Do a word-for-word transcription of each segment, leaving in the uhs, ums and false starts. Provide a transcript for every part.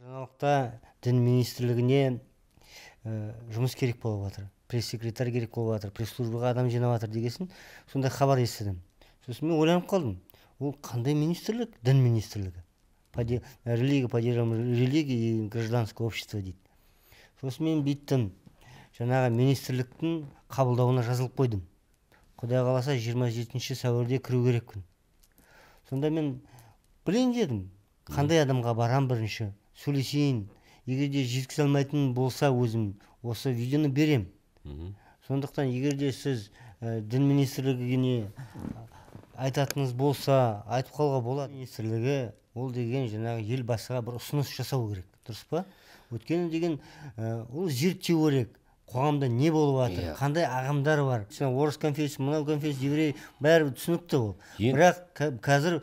Жаңалықта дін министрлігіне жұмыс керек болып жатыр. Пресс-секретарь керек болып жатыр, пресс-службаға адам жинап жатыр дегесін, сондай хабар естідім. Сосын мен ойланып қалдым. Ол қандай министрлік? Дін министрлігі. Религия, поддержка религии и гражданское общество дейді. Сосын мен бүйттім. Жаңағы министрліктің қабылдауына жазылып қойдым. Құдай қаласа жиырма жетінші сәуірде кіру керекпін. Сонда мен білейін дедім. Қандай адамға барам бірінші, сөйлесейін. Егер де жеткізе алмайтын болса өзім осы видеоны берем. Сондықтан егер де сіз дін министрлігіне айтатыныңыз болса, айтып қалуға болады. Министрлігі ол деген жаңағы ел басыға бір ұсыныс жасау керек, дұрыс па? Өйткені деген ол зерттеу керек. Қоғамда не болып жатыр, қандай ағымдар бар. Орыс конфессиясы, мынау конфессия, еврей, бәрі түсінікті ол. Бірақ қазір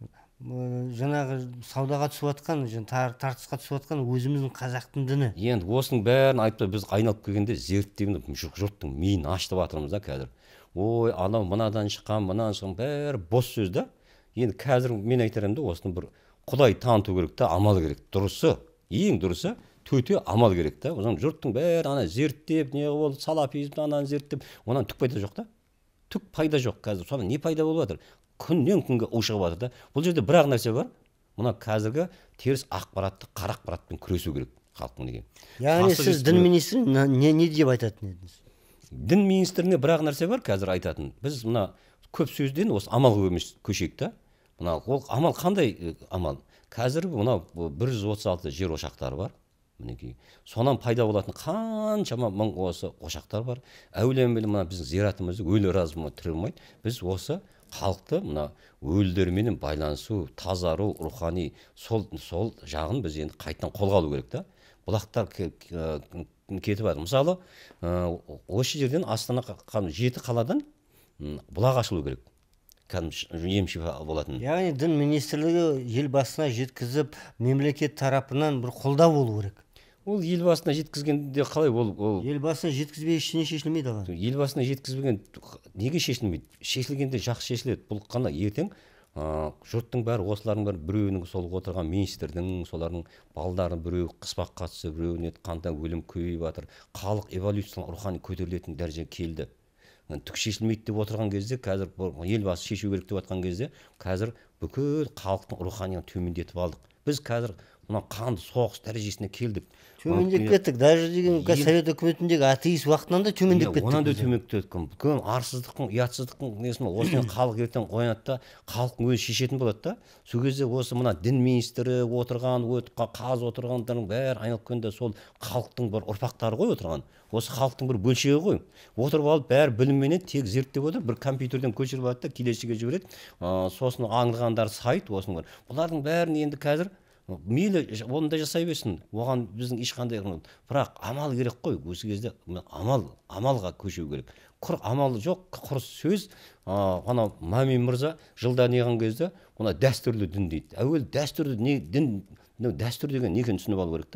жаңағы саудаға түсіп жатқан, тартысқа түсіп жатқан өзіміздің қазақтың діні. Енді осының бәрін айтып, біз айналып келгенде зерттеуді жұрттың миын ашытып жатырмыз да қазір. Ой, анау мынадан шыққан, мынадан шыққан, бәрі бос сөз да. Енді қазір мен айтарым да, осыны бір Құдай таныту керек та, амал керек. Дұрысы, ең дұрысы, төте амал керек та. Жұрттың бәрі ана зерттеп, не болды, салафизмді ананы зерттеп, онан түк пайда жоқ та. Түк пайда жоқ қазір. Соны не пайда болып жатыр? Күннен күнге ушығып жатыр да. Бұл жерде бір ақ нәрсе бар. Мына қазіргі теріс ақпаратты, қара ақпаратпен күресу керек халықтың деген. Яғни сіз дін министріне не не деп айтатын едіңіз? Дін министріне бір ақ нәрсе бар қазір айтатын. Біз мына көп сөзден осы амалға көшейік та. Мына ол амал қандай амал? Қазір мына бір жүз отыз алты жер ошақтары бар. Мінекей. Сонан пайда болатын қаншама мың осы ошақтар бар. Әулиембелі мына біздің зиратымызды өлі разумы тірілмейді. Біз осы халықты мына өлдерменен байланысу, тазару, рухани сол сол жағын біз енді қайтадан қолға алу керек та. Бұлақтар кетіп жатыр. Мысалы, осы жерден Астана жеті қаладан бұлақ ашылу керек. Ем-шифа болатын. Яғни дін министрлігі ел басына жеткізіп, мемлекет тарапынан бір қолдау болу керек. Ол ел басына жеткізгенде қалай ол ел басына жеткізбей ештеңе шешілмейді аға. Ел басына жеткізбеген неге шешілмейді? Шешілгенде жақсы шешіледі. Бұл қандай ертең жұрттың бәрі осылардың бәрі біреуінің сол отырған министрдің, солардың балдарын біреу қыспаққа түсіп, біреуіне қандай өлім көбейіп жатыр. Халық эволюциялық рухани көтерілетін дәрежеге келді. Түк шешілмейді деп отырған кезде, қазір елбасы шешу керек деп жатқан кезде, қазір бүкіл халықтың руханияны төмендетіп алдық. Біз қазір мына қанды соғыс дәрежесіне келдік. Төмендеп кеттік. Даже деген Совет үкіметіндегі атеист уақытынан да төмендеп кеттік. Онан да төмендеп кеттік. Бүкіл арсыздықтың, ұятсыздықтың несін осыны халық ертең оянады да, халықтың өзі шешетін болады да. Сол кезде осы мына дін министрі отырған, қаз отырғандардың бәрі айналып келгенде сол халықтың бір ұрпақтары ғой отырған. Осы халықтың бір бөлшегі ғой. Отырып алып бәрі білімменен тек зерттеп отыр, бір компьютерден көшіріп алады да, келесіге жібереді. Сосын аңдығандар сайт, осының бар. Бұлардың бәрін енді қазір мейлі оны да жасай берсін. Оған біздің ешқандай, бірақ амал керек қой. Осы кезде амал, амалға көшу керек. Құр амал жоқ, құр сөз. Ана Мамин мырза жылда неған кезде, оны дәстүрлі дін дейді. Әуел дәстүрлі не дін, дәстүр деген не екенін түсініп алу керек та.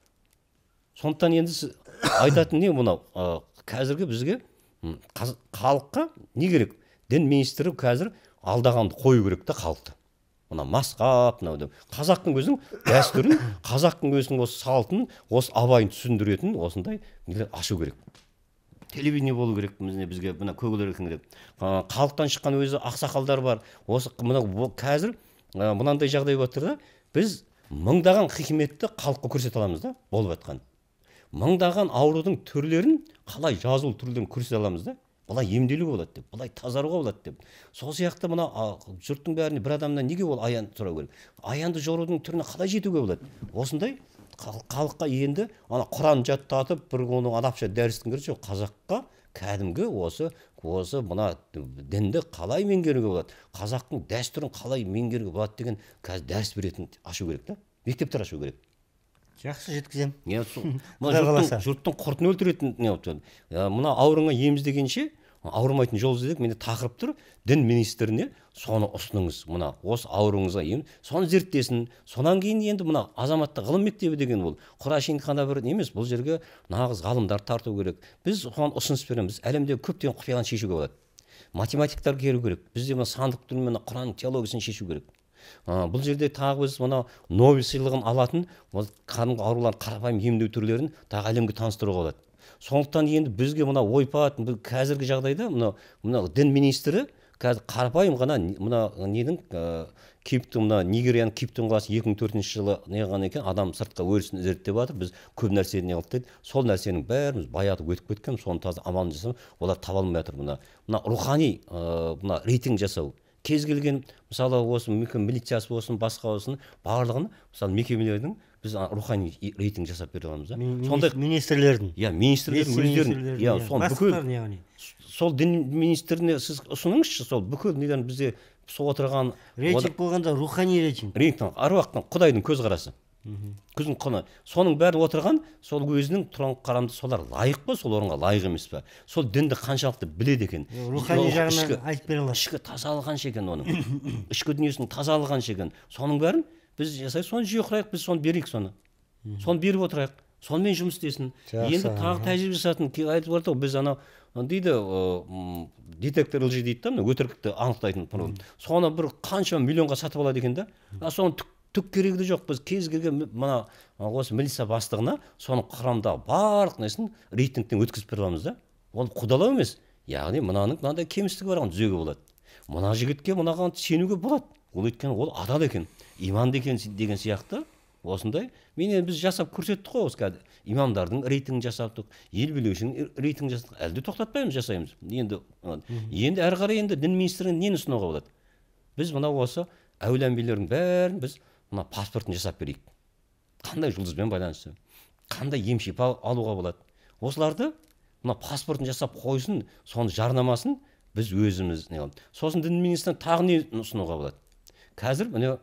Сондықтан енді айтатын не мынау, қазіргі бізге халыққа не керек? Дін министрі қазір алдағанды қою керек та халықты. Мына масқап, қазақтың өзінің дәстүрін, қазақтың өзінің осы салтын, осы абайын түсіндіретін осындай ашу керек. Телевидение болу керек бізге, мына көгілдір керек. Халықтан шыққан өзі ақсақалдар бар. Осы мына қазір мынандай жағдай отыр да, біз мыңдаған хикметті халыққа көрсете аламыз да, болып жатқан. Мыңдаған аурудың түрлерін қалай жазылу түрлерін көрсете аламыз да. Бұлай емделуге болады деп, бұлай тазаруға болады деп. Сол сияқты мына жұрттың бәріне бір адамнан неге ол аянды сұрау керек? Аянды жорудың түріне қалай жетуге болады? Осындай халыққа енді ана Құран жаттатып, бір оның арабша дәрістің керегі жоқ. Қазаққа кәдімгі осы осы мына дінді қалай меңгеруге болады? Қазақтың дәстүрін қалай меңгеруге болады деген қазір дәріс беретін ашу керек та. Мектептер ашу керек. Жақсы жеткізем. Жұрттың құртын өлтіретін не болды? Мына ауруыңа ем іздегенше ауырмайтын жол іздедік. Менде тақырып тұр. Дін министріне соны ұсыныңыз. Мына осы ауруыңызға ем, соны зерттесін. Сонан кейін енді мына азаматтық ғылым мектебі деген ол. Құрашин қана бір емес, бұл жерге нағыз ғалымдар тарту керек. Біз соған ұсыныс береміз. Әлемдегі көптеген құпияны шешуге болады. Математиктар келу керек. Бізде мына сандық тілмен Құран теологиясын шешу керек. Бұл жерде тағы біз мына Нобель сыйлығын алатын кәдімгі аурулар қарапайым емдеу түрлерін тағы әлемге таныстыруға болады. Сондықтан енді бізге мына ойпат қазіргі жағдайда мына мына дін министрі қазір қарапайым ғана мына недің Киптің мына Нигерияның Киптің қаласы екі мың төртінші жылы неғған екен, адам сыртқа өрісін зерттеп жатыр, біз көп нәрсені не қылды дейді. Сол нәрсенің бәріміз баятып өтіп кеткен, соны таза аман жасап, олар таба алмай жатыр. Мына мына рухани мына рейтинг жасау. Кез келген мысалы осы милициясы болсын, басқа болсын, барлығын мысалы мекемелердің біз рухани рейтинг жасап бере аламыз. Сондай министрлердің. Иә, министрлердің өздерін, иә, сон бүкіл сол дін министріне сіз ұсыныңызшы, сол бүкіл неден бізде сол отырған рейтинг болғанда рухани рейтинг. Рейтинг аруақтың Құдайдың көзқарасы. Күздің құны. Соның бәрі отырған, сол өзінің тұрған қарамды солар лайық па, сол орынға лайық емес па? Сол дінді қаншалықты біледі екен? Рухани жағынан айтып бере алады. Ішкі тазалығы қанша екен оның? Ішкі дүниесінің тазалығы қанша екен? Соның бәрін біз жасайық, соны жүйе құрайық, біз соны берейік соны. Соны беріп отырайық. Сонымен жұмыс істесін. Енді тағы тәжірибе жасатын айтып отыр, біз анау дейді детектор лжи дейді да, өтірікті анықтайтын. Соны бір қанша миллионға сатып алады екен да. Соны түк керегі жоқ. Біз кез келген мына осы милиция бастығына соның құрамдағы барлық несін рейтингтен өткізіп бере аламыз да. Ол құдалау емес. Яғни мынаның мынандай кемістігі бар, түзеуге болады. Мына жігітке мынаған сенуге болады. Ол өйткені ол адал екен, иманды екен деген сияқты осындай. Мен біз жасап көрсеттік қой, осы кәді имамдардың рейтингін жасаптық, ел билеушінің рейтингін жасаттық. Әлде тоқтатпаймыз, жасаймыз. Енді енді әрі қарай енді дін министрінің нені ұсынуға болады? Біз мына осы әулие-әмбиелердің бәрін біз мына паспортын жасап берейік. Қандай жұлдызбен байланысты, қандай ем-шипа алуға болады. Осыларды мына паспортын жасап қойсын, соны жарнамасын біз өзіміз не қыламыз. Сосын дін министрінің тағы не ұсынуға болады? Қазір міне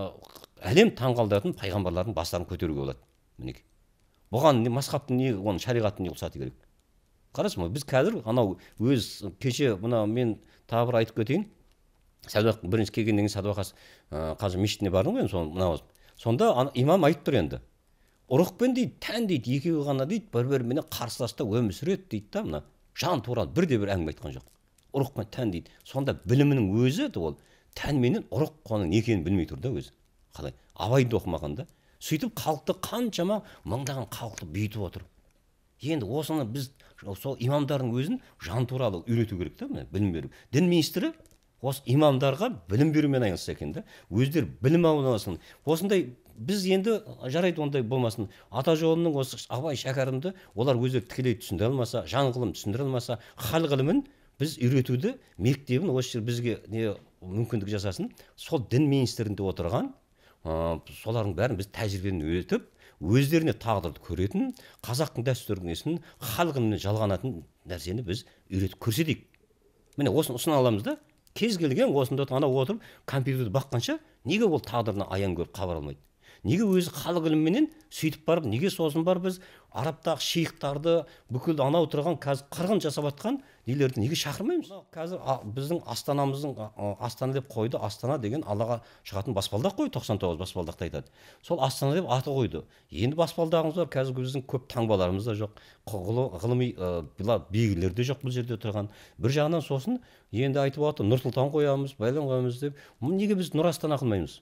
әлем таңғалдыратын пайғамбарлардың бастарын көтеруге болады. Мінекей. Бұған не масхабтың не, оның шариғаттың не ұқсаты керек. Қарасың ба, біз қазір анау өз кеше мына мен тағы бір айтып кетейін. Сәдуақ бірінші келгеннен кейін Садуақас қазір мешітіне бардым ғой, соны мына сонда имам айтып тұр енді. Ұрықпен дейді, тән дейді, екеуі ғана дейді, бір-бірімен қарсыласта өмір сүреді дейді да, мына жан туралы бірде бір әңгіме айтқан жоқ. Ұрықпен тән дейді. Сонда білімінің өзі ол тән менен ұрық қоның не екенін білмей тұр да өзі. Қалай? Абайды оқымағанда. Сөйтіп халықты қаншама мыңдаған халықты бүйтіп отыр. Енді осыны біз сол имамдардың өзін жан туралы үйрету керек та, білім беру. Дін министрі осы имамдарға білім берумен айналысса екен да. Өздері білім алсын. Осындай біз енді жарайды ондай болмасын. Ата жолының осы Абай шәкәрімді олар өздері тікелей түсіндіре алмаса, жан ғылым түсіндіре алмаса, хал ғылымын біз үйретуді мектебін осы жер бізге не мүмкіндік жасасын. Сол дін министрінде отырған солардың бәрін біз тәжірибені үйретіп, өздеріне тағдырды көретін, қазақтың дәстүрінесін, халқымен жалғанатын нәрсені біз үйретіп көрсетейік. Міне осыны ұсына аламыз да. Кез келген осында ана отырып компьютерді баққанша неге ол тағдырына аян көріп хабар алмайды? Неге өзі халық ілімменен сөйтіп барып, неге сосын бар біз арабтағы шейхтарды бүкіл анау тұрған қазір қырғын жасап жатқан нелерді неге шақырмаймыз? Қазір біздің астанамыздың Астана деп қойды. Астана деген Аллаға шығатын баспалдақ қой, тоқсан тоғыз баспалдақты айтады. Сол Астана деп аты қойды. Енді баспалдағымыз бар, қазір біздің көп таңбаларымыз да жоқ, ғылыми белгілер де жоқ бұл жерде тұрған. Бір жағынан сосын енді айтып отыр, Нұр-Сұлтан қоямыз, Байлам қоямыз деп. Неге біз Нұр Астана қылмаймыз?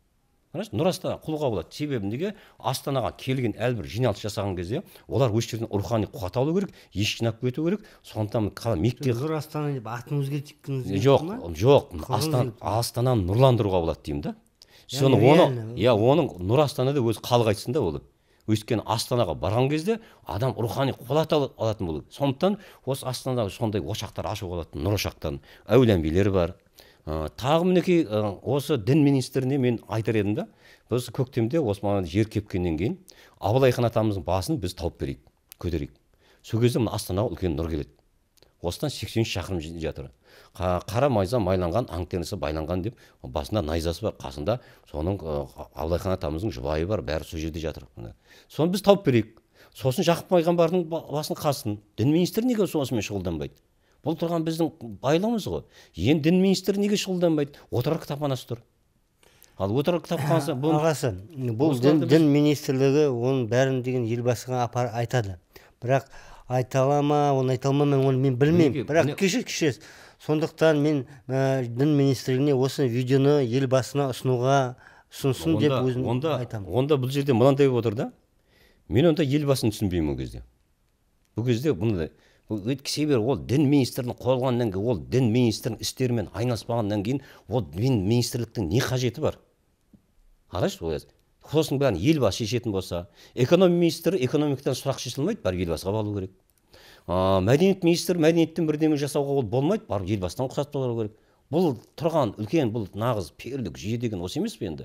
Нұр Астана құлға болады. Себебі неге Астанаға келген әлбір жиналыс жасаған кезде олар өз жерден рухани қуат алу керек, еш жинап кету керек. Сондықтан қалай Мекке Нұр Астана деп атын өзгертіп жоқ, жоқ, Астана Астананы нұрландыруға болады деймін да. Соны оны, иә, оның Нұр Астанада өз халық айтсын да ол. Өйткені Астанаға барған кезде адам рухани қуат алатын болады. Сондықтан осы Астанадағы сондай ошақтар ашуға болады, нұр ошақтарын. Әулие-әмбиелер бар. Тағы мінекей осы дін министріне мен айтар едім да, осы көктемде осы маған жер кепкеннен кейін Абылай хан атамыздың басын біз тауып берейік, көтерейік. Сол кезде мына Астанаға үлкен нұр келеді. Осыдан сексен үш шақырым жатыр. Қара майза майланған, аң терісі байланған деп басында найзасы бар, қасында соның Абылай хан атамыздың жұбайы бар, бәрі сол жерде жатыр. Соны біз тауып берейік. Сосын Жақып пайғамбардың басын қасын. Дін министрі неге осымен шұғылданбайды? Бұл тұрған біздің байлығымыз ғой. Енді дін министрі неге шұғылданбайды? Отырар кітапханасы тұр. Ал отырар кітапханасы бұл ағасы, бұл дін министрлігі оның бәрін деген елбасыға айтады. Бірақ айта ала ма, оны айта алмай ма, оны мен білмеймін. Бірақ кеше кеше Сондықтан мен ә, дін министрлігіне осы видеоны елбасына ұсынуға ұсынсын деп Онда, өзім онда, айтамын. онда бұл жерде мынандай болып отыр да. Мен онда елбасын түсінбеймін ол кезде. Бұл кезде мындай, себебі ол дін министрінің қойылғаннан кейін, ол дін министрінің істерімен айналыспағаннан кейін, ол дін министрліктің не қажеті бар? Қарашы, ол сосын бәрін елбасы шешетін болса, экономика министрі экономикадан сұрақ шешілмейді, барып елбасыға алу керек. А, мәдениет министрі мәдениеттен бірдеме жасауға ол болмайды, барып елбасынан рұқсат алу керек. Бұл тұрған үлкен, бұл нағыз пердік жүйе деген осы емес пе енді?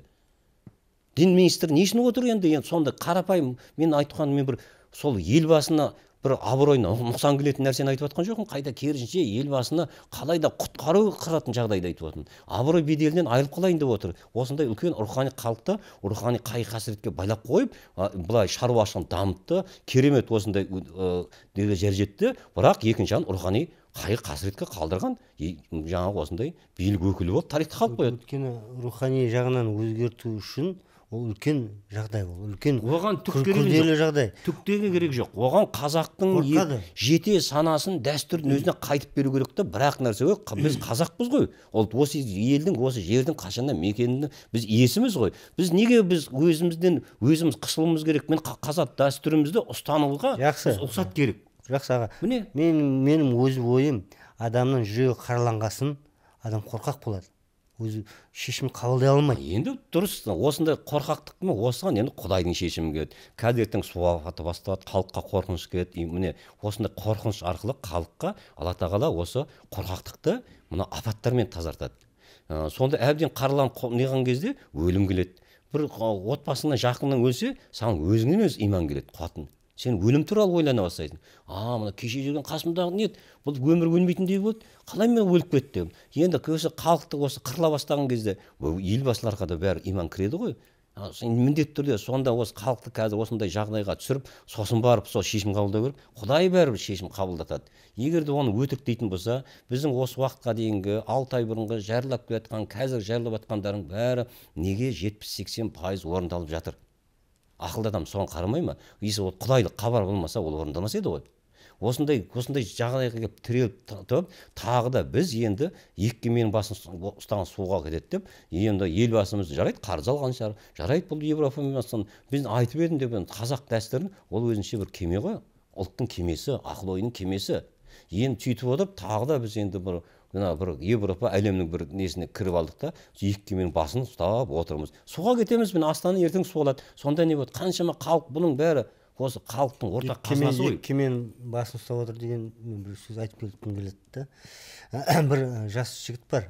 Дін министрі не үшін отыр енді? Енді сонда қарапайым мен айтқан мен бір сол елбасына бір абыройына нұқсан келетін нәрсені айтып жатқан жоқпын. Қайта керісінше елбасына қалай да құтқару қыратын жағдайды айтып жатырмын. Абырой беделінен айырылып қалайын деп отыр. Осындай үлкен рухани халықты рухани қайғы қасіретке байлап қойып, былай шаруашылығын дамытты, керемет осындай деге жер жетті. Бірақ екінші жағынан рухани қайғы қасіретке қалдырған жаңағы осындай билік өкілі болып тарихты қалып қояды. Өйткені рухани жағынан өзгерту үшін ол үлкен жағдай, ол үлкен оған түк күрделі жағдай. Түктегі керек жоқ. Оған қазақтың жете санасын, дәстүрін өзіне қайтып беру керек та, бірақ нәрсе біз қазақпыз ғой. Ол осы елдің, осы жердің қашаннан мекенінің біз иесіміз ғой. Біз неге біз өзімізден өзіміз қысылуымыз керек? Мен қазақ дәстүрімізді ұстануға рұқсат керек. Жақсы аға. Мен менің өз ойым, адамның жүрегі қараланғасын, адам қорқақ болады. Өзі шешім қабылдай алмайды. Енді дұрыс, осындай қорқақтық мы, осыған енді Құдайдың шешімі келеді. Қазір су апаты басталады, халыққа қорқыныш келеді. Міне осындай қорқыныш арқылы халыққа Алла тағала осы қорқақтықты мына апаттармен тазартады. Сонда әбден қараланып неған кезде өлім келеді. Бір отбасыңнан жақының өлсе, саған өзіңнен өз иман келеді, қуатын. Сен өлім туралы ойлана бастайсың. А, мына кеше жүрген қасымдағы не еді? Бұл өмір өлмейтіндей болды. Қалай мен өліп кеттім? Енді осы халықты осы қырыла бастаған кезде елбасыларға да бәрі иман кіреді ғой. Сен міндетті түрде сонда осы халықты қазір осындай жағдайға түсіріп, сосын барып сол шешім қабылдау керек. Құдай бәрібір шешім қабылдатады. Егер де оны өтірік дейтін болса, біздің осы уақытқа дейінгі алты ай бұрынғы жарылап келе жатқан, қазір жарылып жатқандардың бәрі неге жетпіс сексен пайыз орындалып жатыр? Ақылды адам соған қарамай ма? Есі ол құдайлық хабар болмаса ол орындалмас еді ғой. Осындай осындай жағдайға келіп тіреліп тұрып, тағы да біз енді екі кеменің басын ұстаған суға кетеді деп, енді елбасымыз жарайды, қарыз алған шығар, жарайды бұл Европамен біз айтып едім деп, қазақ дәстүрін ол өзінше бір кеме ғой, ұлттың кемесі, ақыл ойының кемесі. Енді сөйтіп отырып, тағы да біз енді бір бір Европа әлемнің бір несіне кіріп алдық та, екі кеменің басын ұстап отырмыз. Суға кетеміз, мен Астана ертең су алады. Сонда не болады? Қаншама халық, бұның бәрі осы халықтың ортақ қазынасы ғой. Кеменің басын ұстап отыр деген мен бір сөз айтып келгім келеді да. Бір жас жігіт бар.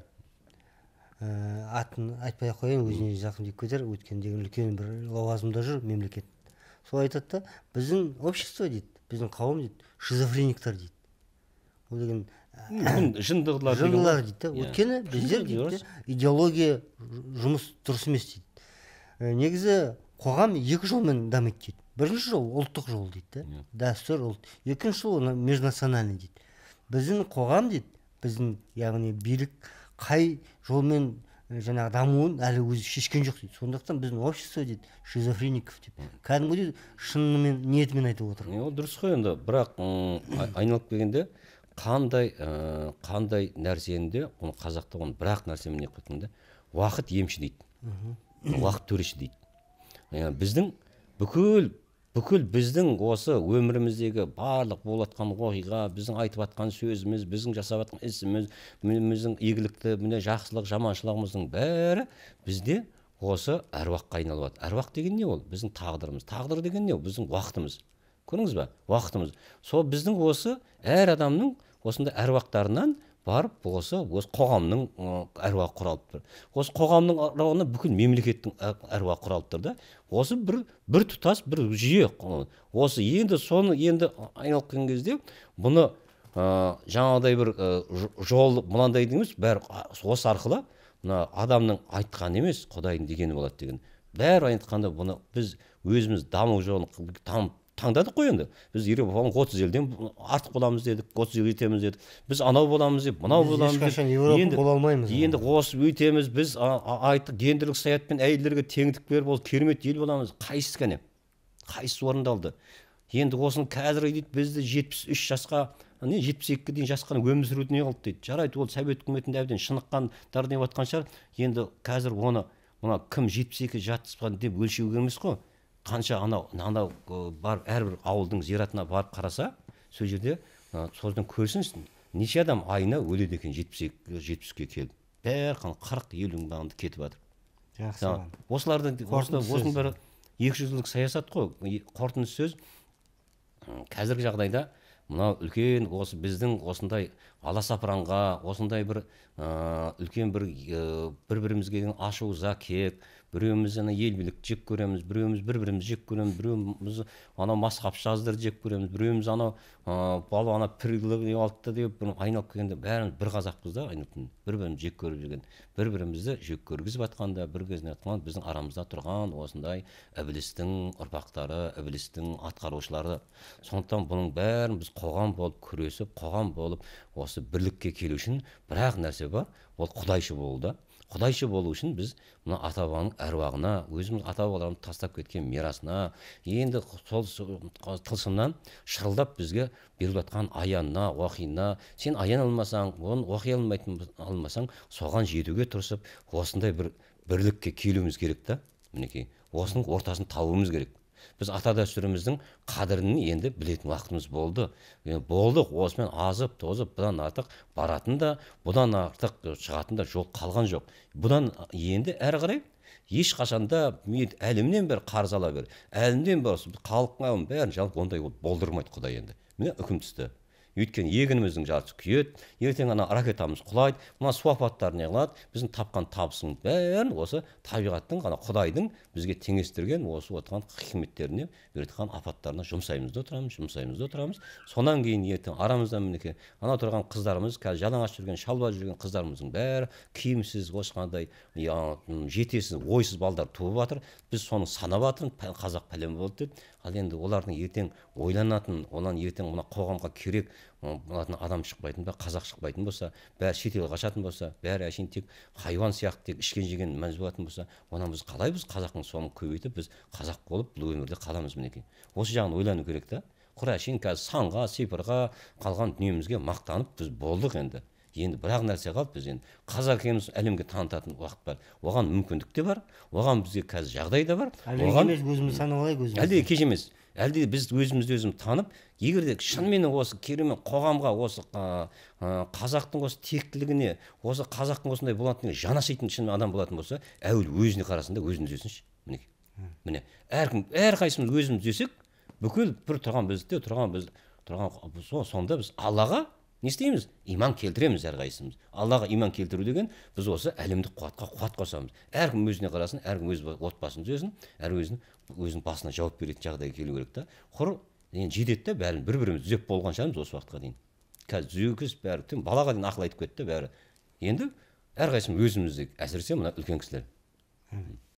Атын айтпай ақ қояйын, өзіне жақын деп кетер, өйткені деген үлкен бір лауазымда жүр мемлекет. Сол айтады да, біздің общество дейді, біздің қауым дейді, шизофрениктер дейді. Ол деген жындылар дейді да. Өйткені біздер дейді идеология жұмыс дұрыс емес дейді. Негізі қоғам екі жолмен дамиды дейді. Бірінші жол ұлттық жол дейді да. Дәстүр ұлт. Екінші жол межнациональный дейді. Біздің қоғам дейді, біздің яғни билік қай жолмен жаңағы дамуын әлі өзі шешкен жоқ дейді. Сондықтан біздің общество дейді шизофреников деп. Кәдімгідей шынымен ниетімен айтып отыр. Ол дұрыс қой енді, бірақ айналып келгенде қандай қандай нәрсенде оны қазақта оны бірақ нәрсемен не қылғанда уақыт емші дейді. Уақыт төреші дейді. Біздің бүкіл бүкіл біздің осы өміріміздегі барлық болып жатқан оқиға, біздің айтып жатқан сөзіміз, біздің жасап жатқан ісіміз, біздің игілікті, міне жақсылық, жаманшылығымыздың бәрі бізде осы әруаққа айналып жатыр. Әруақ деген не ол? Біздің тағдырымыз. Тағдыр деген не ол? Біздің уақытымыз. Көрдіңіз ба? Уақытымыз. Сол біздің осы әр адамның осындай әруақтарынан барып осы осы қоғамның әруағы құралып тұр. Осы қоғамның әруағына бүкіл мемлекеттің әруағы құралып тұр да. Осы бір бір тұтас бір жүйе. Осы енді соны енді айналып келген кезде бұны жаңағыдай бір жол мынандай емес, бәрі осы арқылы мына адамның айтқаны емес, Құдайдың дегені болады деген. Бәрі айтқанда бұны біз өзіміз даму жолын таңдадық қой енді. Біз Европаның отыз елден артық боламыз дедік, отыз ел өйтеміз дедік. Біз анау боламыз деп, мынау боламыз деп. Ешқашан Европа бола алмаймыз. Енді осы өйтеміз, біз айттық гендерлік саясатпен әйелдерге теңдік беріп, ол керемет ел боламыз. Қайсысы кәне? Қайсысы орындалды? енді осыны қазір дейді бізді жетпіс үш жасқа не жетпіс екіге дейін жасқа өмір сүруді не қылды дейді. Жарайды, ол совет үкіметінде әбден шыныққандар деп жатқан шығар. Енді қазір оны мына кім жетпіс екі жатысқан деп өлшеуге емес қой. Қанша анау анау барып әрбір ауылдың зиратына барып қараса, сол жерде содан көрсін неше адам айына өледі екен жетпіс екі жетпіске келіп. Бәрі қырық елу мыңдағанды кетіп жатыр. Жақсы. Осылардың осының бәрі екі жүз жылдық саясат қой. Қорытынды сөз қазіргі жағдайда мынау үлкен осы біздің осындай аласапыранға, осындай бір үлкен бір бір-бірімізге деген ашу закек, біреуміз ана ел билік жек көреміз, біреуміз бір-біріміз жек көреміз, біреуміз анау масқап жаздыр жек көреміз, біреуміз анау бала ана пірлігі алды деп айналып келгенде бәріміз бір қазақпыз да, айналып бір-біріміз жек көріп жүрген, бір-бірімізді жек көргізіп жатқанда, бір кезінде атқан біздің арамызда тұрған осындай ібілістің ұрпақтары, ібілістің атқарушылары. Сондықтан бұның бәрін біз қоғам болып күресіп, қоғам болып осы бірлікке келу үшін бір-ақ нәрсе бар, ол құдайшы болу да. Құдайшы болу үшін біз мына ата-бабаның әруағына, өзіміз ата-бабаларымыз тастап кеткен мирасына, енді сол тылсымнан шырылдап бізге беріп жатқан аянына, уақиына, сен аян алмасаң, оны оқи алмайтын алмасаң, соған жетуге тырысып, осындай бір бірлікке келуіміз керек та. Мінекей, осының ортасын табуымыз керек. Біз ата дәстүріміздің қадірін енді білетін уақытымыз болды. Болдық, осымен азып, тозып, бұдан артық баратын да, бұдан артық шығатын да жол қалған жоқ. Бұдан енді әрі қарай ешқашанда әлемнен бері қарыз ала бер. Әлемнен бері халыққа бәрін жалпы ондай болдырмайды Құдай енді. Міне үкім түсті. Өйткені егініміздің жартысы күйеді, ертең ана ракетамыз құлайды, мына су апаттары не қылады, біздің тапқан табысының бәрін осы табиғаттың ғана Құдайдың бізге теңестірген осы отырған хикметтеріне, берген апаттарына жұмсаймыз да отырамыз, жұмсаймыз да отырамыз. Сонан кейін ертең арамыздан мінекей ана тұрған қыздарымыз, қазір жалаңаш жүрген, шалбар жүрген қыздарымыздың бәрі киімсіз, осындай жетесіз, ойсыз балдар туып жатыр. Біз соны санап жатырмыз, қазақ пәлен болды деп. Ал енді олардың ертең ойланатын, олар ертең мына қоғамға керек адам шықпайтын ба, қазақ шықпайтын болса, бәрі шетел қашатын болса, бәрі әшейін тек хайуан сияқты тек ішкен жеген мәз болатын болса, онан біз қалай біз қазақтың соны көбейтіп, біз қазақ болып бұл өмірде қаламыз мінекей. Осы жағын ойлану керек та. Құр әшейін қазір санға, сипырға қалған дүниемізге мақтанып біз болдық енді. Енді бір-ақ нәрсе қалды, біз енді қазақ екеніміз әлемге танытатын уақыт бар. Оған мүмкіндік те бар, оған бізге қазір жағдай да бар. Оған өзіміз санап алайық өзіміз. Әлде кеш емес. Әлде біз өзімізді өзіміз танып, егер де шынымен осы керемет қоғамға, осы қазақтың осы тектілігіне, осы қазақтың осындай болатынына жанасатын шын адам болатын болса, әуел өзіне қарасын да өзін түзесінші. Міне. Міне. Әркім, әрқайсымыз өзіміз түзесек, бүкіл бір тұрған бізде тұрған біз тұрған сонда біз Аллаға не істейміз? Иман келтіреміз әрқайсымыз. Аллаға иман келтіру деген біз осы әлемдік қуатқа қуат қосамыз. Әркім өзіне қарасын, әркім өз отбасын түзесін, әр өзін өзінің басына жауап беретін жағдайға келу керек та. Құр енді жетеді де бәрін бір-біріміз түзеп болған шығармыз осы уақытқа дейін. Қазір түзеукіз бәрі балаға дейін ақыл айтып кетті бәрі. Енді әрқайсымыз өзімізді, әсіресе мына үлкен кісілер.